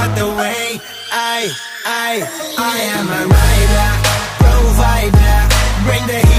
about the way I am a rider, provider, bring the